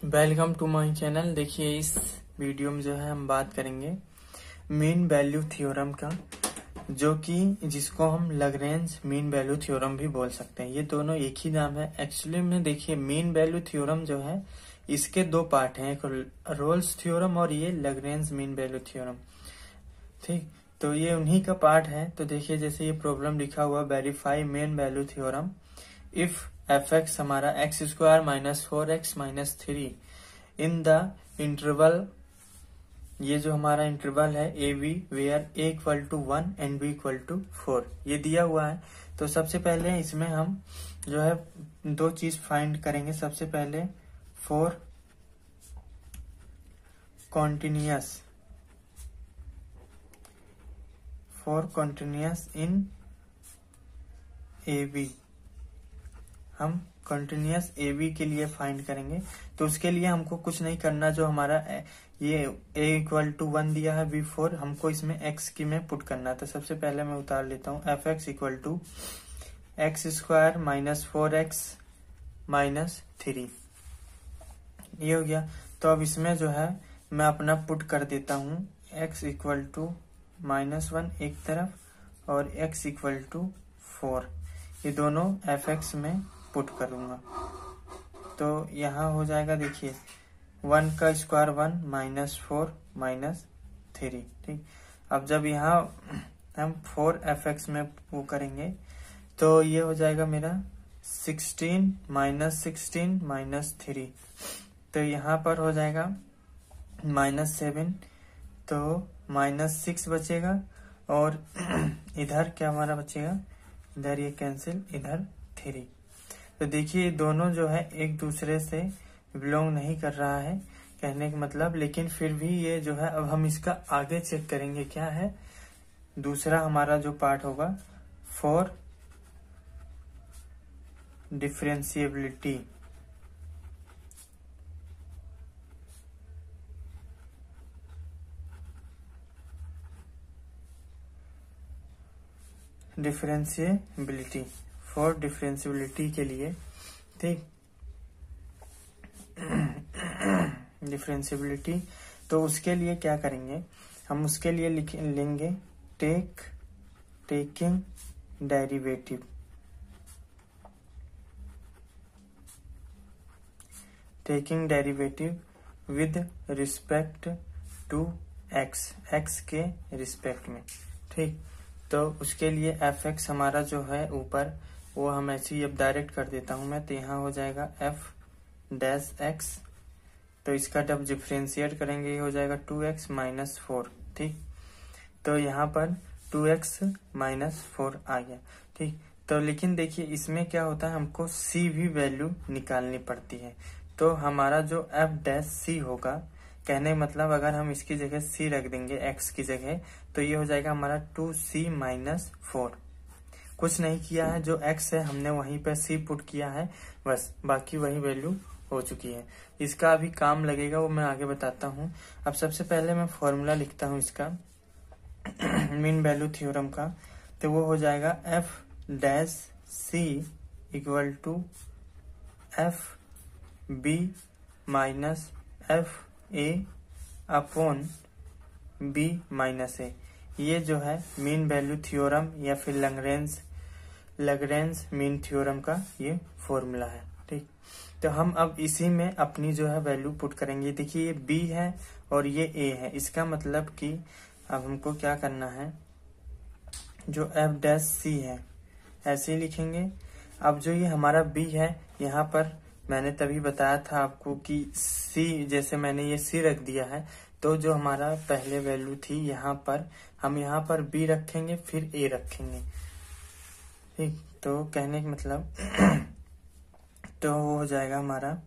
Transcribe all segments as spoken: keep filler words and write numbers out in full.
Welcome to my channel. देखिए इस video में जो है हम बात करेंगे मीन वैल्यू थ्योरम का, जो कि जिसको हम लैग्रेंज मीन वैल्यू थ्योरम भी बोल सकते हैं। ये दोनों एक ही नाम है एक्चुअली में। देखिए मीन वैल्यू थ्योरम जो है इसके दो पार्ट हैं, एक रोल्स थ्योरम और ये लैग्रेंज मीन वैल्यू थ्योरम। ठीक, तो ये उन्हीं का पार्ट है। तो देखिए जैसे ये प्रॉब्लम लिखा हुआ, verify mean value theorem if F X हमारा X square minus four X minus three in the interval, ये जो हमारा इंटरवल है A B where A equal to one and B equal to four, ये दिया हुआ है। तो सबसे पहले इसमें हम जो है दो चीज फाइंड करेंगे। सबसे पहले for continuous for continuous in A B, हम कंटिन्यूअस ए बी के लिए फाइंड करेंगे। तो उसके लिए हमको कुछ नहीं करना, जो हमारा ये a इक्वल टू वन दिया है बी फोर, हमको इसमें x की में पुट करना है। तो सबसे पहले मैं उतार लेता हूँ F X equal to X square minus four X minus three, ये हो गया। तो अब इसमें जो है मैं अपना पुट कर देता हूँ x equal to minus one एक तरफ और x इक्वल टू फोर, ये दोनों एफ एक्स में पुट करूंगा। तो यहाँ हो जाएगा, देखिए वन का square one minus four minus three. ठीक, अब जब यहाँ हम फोर एफ एक्स में वो करेंगे तो ये हो जाएगा मेरा sixteen minus sixteen minus three. तो यहाँ पर हो जाएगा माइनस सेवन, तो माइनस सिक्स बचेगा और इधर क्या हमारा बचेगा, इधर ये कैंसिल, इधर थ्री। तो देखिए दोनों जो है एक दूसरे से बिलोंग नहीं कर रहा है कहने का मतलब, लेकिन फिर भी ये जो है अब हम इसका आगे चेक करेंगे क्या है। दूसरा हमारा जो पार्ट होगा for differentiability, differentiability for differentiability के लिए, ठीक, डिफरेंशिएबिलिटी। तो उसके लिए क्या करेंगे हम, उसके लिए लिख लेंगे take taking derivative, taking derivative with respect to X, X के रिस्पेक्ट में। ठीक, तो उसके लिए एफ एक्स हमारा जो है ऊपर, वो हम ऐसे ही अब डायरेक्ट कर देता हूं मैं। तो यहाँ हो जाएगा एफ डैश एक्स, तो इसका जब डिफ्रेंशिएट करेंगे ये हो जाएगा टू एक्स माइनस फोर। ठीक, तो यहाँ पर टू एक्स माइनस फोर आ गया। ठीक, तो लेकिन देखिए इसमें क्या होता है, हमको सी भी वैल्यू निकालनी पड़ती है। तो हमारा जो एफ डैश सी होगा, कहने का मतलब अगर हम इसकी जगह सी रख देंगे एक्स की जगह, तो ये हो जाएगा हमारा टू सी माइनस फोर। कुछ नहीं किया है, जो एक्स है हमने वहीं पे सी पुट किया है, बस बाकी वही वैल्यू हो चुकी है। इसका अभी काम लगेगा, वो मैं आगे बताता हूँ। अब सबसे पहले मैं फॉर्मूला लिखता हूँ इसका मीन वैल्यू थ्योरम का। तो वो हो जाएगा F dash C equal to F B minus F A upon B minus A. ये जो है मीन वैल्यू थ्योरम या फिर लैग्रेंज लैग्रेंज मीन थ्योरम का ये फॉर्मूला है। ठीक, तो हम अब इसी में अपनी जो है वैल्यू पुट करेंगे। देखिए ये बी है और ये ए है, इसका मतलब कि अब हमको क्या करना है, जो एफ डैश सी है ऐसे ही लिखेंगे। अब जो ये हमारा बी है, यहाँ पर मैंने तभी बताया था आपको कि सी, जैसे मैंने ये सी रख दिया है, तो जो हमारा पहले वैल्यू थी यहाँ पर, हम यहाँ पर बी रखेंगे फिर ए रखेंगे। ठीक, तो कहने का मतलब तो वो हो जाएगा हमारा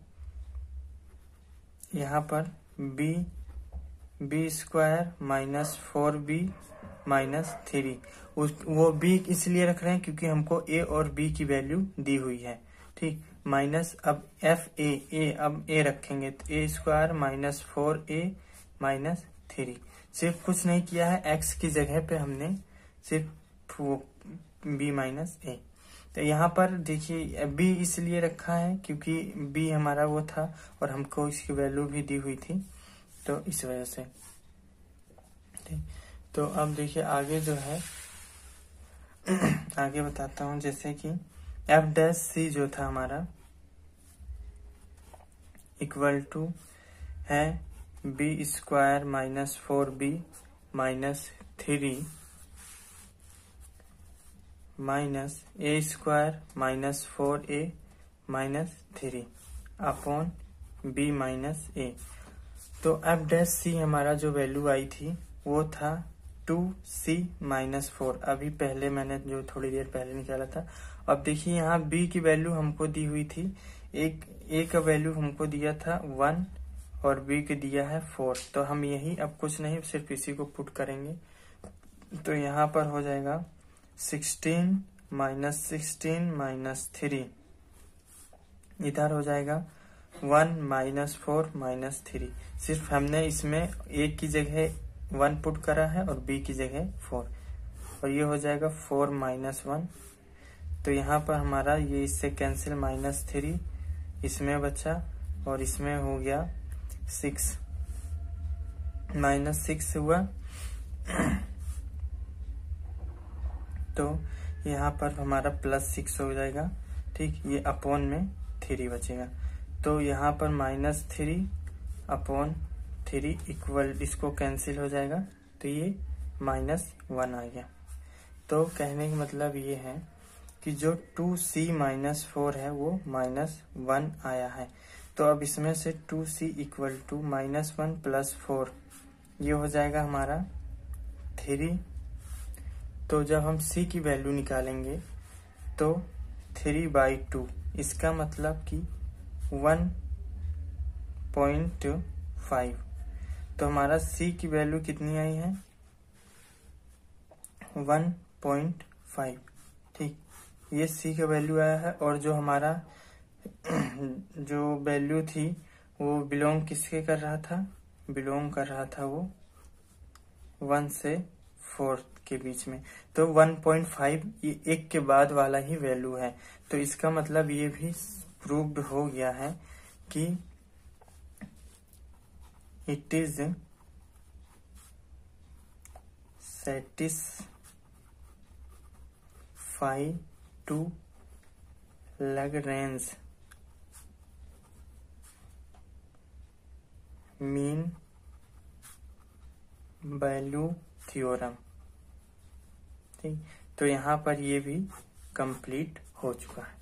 यहाँ पर B B square minus four B minus three. वो बी इसलिए रख रहे हैं क्योंकि हमको ए और बी की वैल्यू दी हुई है। ठीक, माइनस अब एफ ए ए अब ए रखेंगे, तो A square minus four A minus three. सिर्फ कुछ नहीं किया है, एक्स की जगह पे हमने सिर्फ वो बी माइनस ए। तो यहाँ पर देखिए बी इसलिए रखा है क्योंकि बी हमारा वो था और हमको इसकी वैल्यू भी दी हुई थी, तो इस वजह से। ठीक, तो अब देखिए आगे जो है आगे बताता हूँ, जैसे कि एफ डैश सी जो था हमारा इक्वल टू है B square minus four B minus three minus A square minus four A minus three upon B minus A. तो एफ डैश सी हमारा जो वैल्यू आई थी वो था टू सी माइनस फोर, अभी पहले मैंने जो थोड़ी देर पहले निकाला था। अब देखिए यहाँ बी की वैल्यू हमको दी हुई थी, एक ए का वैल्यू हमको दिया था वन और बी के दिया है फोर, तो हम यही अब कुछ नहीं सिर्फ इसी को पुट करेंगे। तो यहाँ पर हो जाएगा sixteen minus sixteen minus three, इधर हो जाएगा one minus four minus three. सिर्फ हमने इसमें एक की जगह वन पुट करा है और बी की जगह फोर, और ये हो जाएगा फोर माइनस वन। तो यहाँ पर हमारा ये इससे कैंसिल, माइनस थ्री इसमें बचा और इसमें हो गया सिक्स, माइनस सिक्स हुआ। तो यहाँ पर हमारा प्लस सिक्स हो जाएगा। ठीक, ये अपॉन में थ्री बचेगा, तो यहाँ पर minus three upon three equal, इसको कैंसिल हो जाएगा, तो ये माइनस वन आ गया। तो कहने का मतलब ये है कि जो टू सी माइनस फोर है वो माइनस वन आया है। तो अब इसमें से two C equal to minus one plus four, ये हो जाएगा हमारा थ्री। तो जब हम सी की वैल्यू निकालेंगे तो थ्री बाई टू, इसका मतलब कि वन पॉइंट फाइव। तो हमारा सी की वैल्यू कितनी आई है, वन पॉइंट फाइव। ठीक, ये सी का वैल्यू आया है, और जो हमारा जो वैल्यू थी वो बिलोंग किसके कर रहा था, बिलोंग कर रहा था वो वन से फोर के बीच में। तो वन पॉइंट फाइव ये एक के बाद वाला ही वैल्यू है। तो इसका मतलब ये भी प्रूव्ड हो गया है कि it is satisfy to Lagrange mean value theorem. ठीक, तो यहाँ पर ये भी कंप्लीट हो चुका है।